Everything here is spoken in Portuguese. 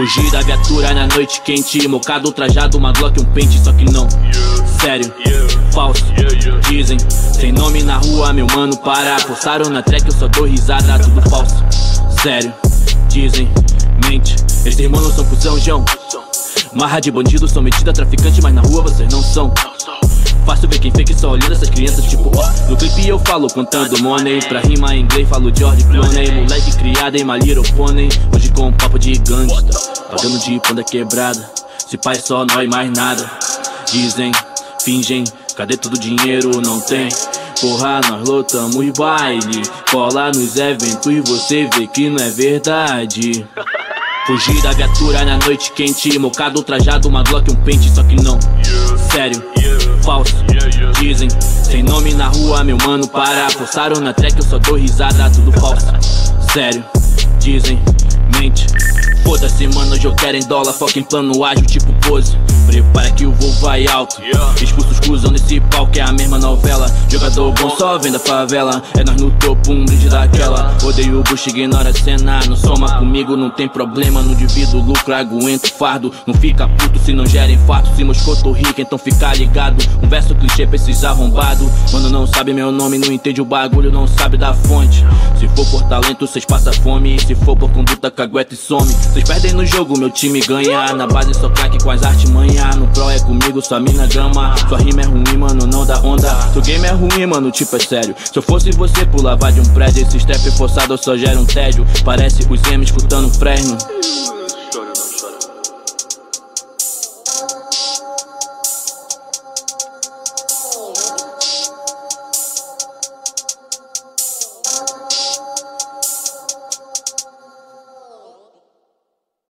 Fugi da viatura na noite quente, mocado, trajado, uma Glock e um pente, só que não. Sério, falso, dizem. Sem nome na rua, meu mano, para. Postaram na track, eu só dou risada, tudo falso. Sério, dizem, mente. Esses irmãos não são cuzão, João. Marra de bandido, sou metida traficante, mas na rua vocês não são. Fácil ver quem fake, só olhando essas crianças tipo no clipe eu falo contando money. Pra rimar em inglês falo George Clooney. Moleque criado em My Little Pony. Hoje com um papo de gangsta, pagando de panda quebrada. Se pai só nós mais nada. Dizem, fingem, cadê todo o dinheiro? Não tem. Porra, nós lotamos baile, cola nos eventos e você vê que não é verdade. Fugi da viatura na noite quente, mocado, trajado, uma Glock e um pente, só que não. Sério, falso, dizem. Sem nome na rua, meu mano, para. Postaram na track, eu só dou risada, tudo falso. Sério, dizem, mente. Foda-se, mano, hoje eu quero em dólar, foca em plano ágil, tipo pose. Prepara que o voo vai alto. Expulso os cuzão nesse palco, é a mesma novela. Jogador bom só vem da favela. É nós no topo, um brinde daquela. Odeio o bucho, ignora a cena. Não soma comigo, não tem problema. Não divido o lucro, aguento fardo. Não fica puto se não gera infarto. Se moscou, tô rico, então fica ligado. Um verso clichê pra esses arrombados. Mano, não sabe meu nome, não entende o bagulho, não sabe da fonte. Se for por talento, cês passa fome. E se for por conduta, cagueta e some. Cês perdem no jogo, meu time ganha. Na base sou craque com as artimanhas. No pro é comigo, sua mina grama. Sua rima é ruim, mano, não dá onda. Seu game é ruim, mano, tipo é sério. Se eu fosse você, pulava de um prédio. Esse step forçado eu só gera um tédio. Parece os M escutando Fresno.